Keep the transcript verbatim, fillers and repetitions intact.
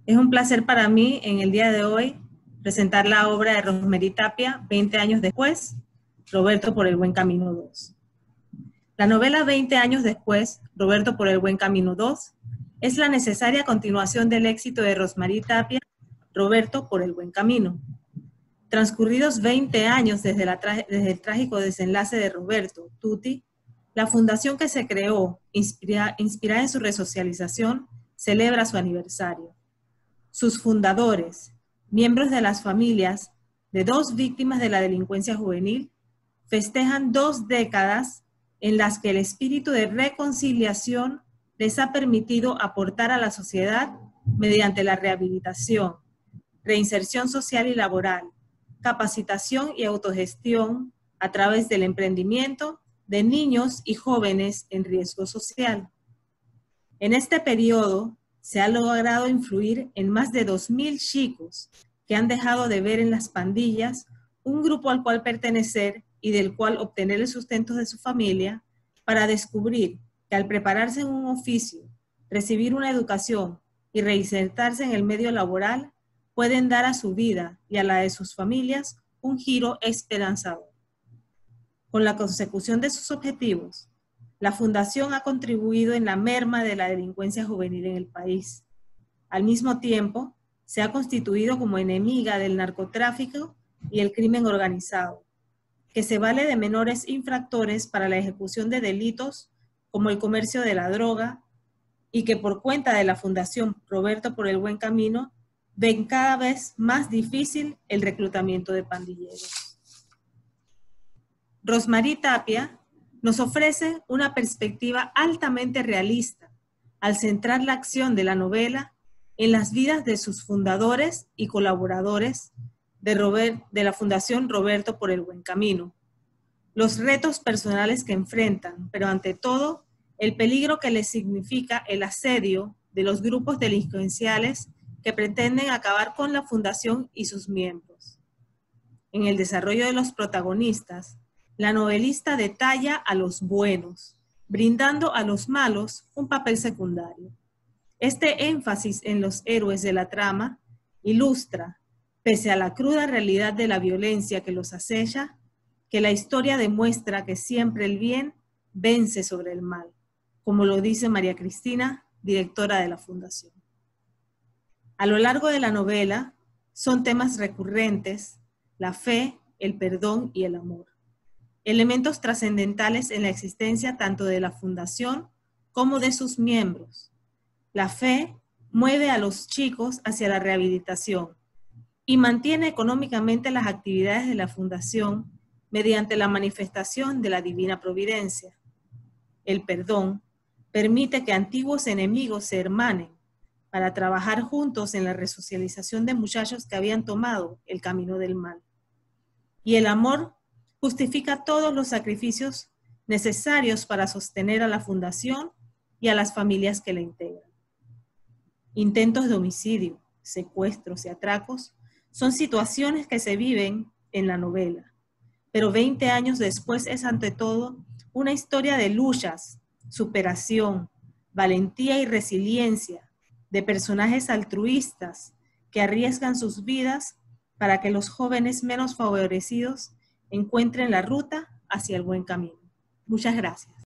Es un placer para mí en el día de hoy presentar la obra de Rosmery Tapia, veinte años después, Roberto por el buen camino dos. La novela veinte años después, Roberto por el buen camino dos, es la necesaria continuación del éxito de Rosmery Tapia, Roberto por el buen camino. Transcurridos veinte años desde, la desde el trágico desenlace de Roberto, Tutti, la fundación que se creó, inspira, inspirada en su resocialización, celebra su aniversario. Sus fundadores, miembros de las familias de dos víctimas de la delincuencia juvenil, festejan dos décadas en las que el espíritu de reconciliación les ha permitido aportar a la sociedad mediante la rehabilitación, reinserción social y laboral, capacitación y autogestión a través del emprendimiento de niños y jóvenes en riesgo social. En este periodo se ha logrado influir en más de dos mil chicos que han dejado de ver en las pandillas un grupo al cual pertenecer y del cual obtener el sustento de su familia, para descubrir que al prepararse en un oficio, recibir una educación y reinsertarse en el medio laboral, pueden dar a su vida y a la de sus familias un giro esperanzador. Con la consecución de sus objetivos, la Fundación ha contribuido en la merma de la delincuencia juvenil en el país. Al mismo tiempo, se ha constituido como enemiga del narcotráfico y el crimen organizado, que se vale de menores infractores para la ejecución de delitos como el comercio de la droga, y que por cuenta de la Fundación Roberto por el Buen Camino, ven cada vez más difícil el reclutamiento de pandilleros. Rosmery Tapia nos ofrece una perspectiva altamente realista al centrar la acción de la novela en las vidas de sus fundadores y colaboradores de, Robert, de la Fundación Roberto por el Buen Camino, los retos personales que enfrentan, pero ante todo, el peligro que les significa el asedio de los grupos delincuenciales que pretenden acabar con la Fundación y sus miembros. En el desarrollo de los protagonistas, la novelista detalla a los buenos, brindando a los malos un papel secundario. Este énfasis en los héroes de la trama ilustra, pese a la cruda realidad de la violencia que los acecha, que la historia demuestra que siempre el bien vence sobre el mal, como lo dice María Cristina, directora de la Fundación. A lo largo de la novela son temas recurrentes la fe, el perdón y el amor, elementos trascendentales en la existencia tanto de la Fundación como de sus miembros. La fe mueve a los chicos hacia la rehabilitación y mantiene económicamente las actividades de la Fundación mediante la manifestación de la divina providencia. El perdón permite que antiguos enemigos se hermanen para trabajar juntos en la resocialización de muchachos que habían tomado el camino del mal. Y el amor justifica todos los sacrificios necesarios para sostener a la Fundación y a las familias que la integran. Intentos de homicidio, secuestros y atracos son situaciones que se viven en la novela, pero veinte años después es ante todo una historia de luchas, superación, valentía y resiliencia de personajes altruistas que arriesgan sus vidas para que los jóvenes menos favorecidos encuentren la ruta hacia el buen camino. Muchas gracias.